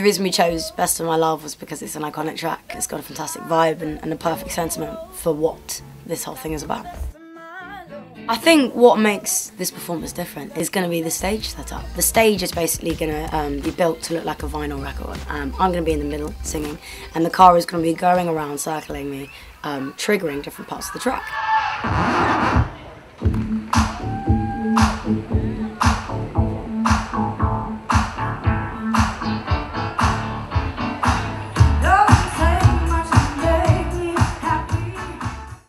reason we chose Best of My Love was because it's an iconic track. It's got a fantastic vibe and a perfect sentiment for what this whole thing is about. I think what makes this performance different is going to be the stage setup. The stage is basically going to be built to look like a vinyl record. I'm going to be in the middle singing, and the car is going to be going around, circling me, triggering different parts of the track.